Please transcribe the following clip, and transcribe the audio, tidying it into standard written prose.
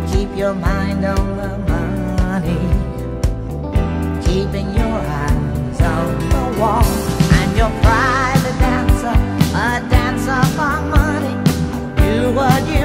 Keep your mind on the money, keeping your eyes on the wall. I'm your private dancer, a dancer for money. Do what you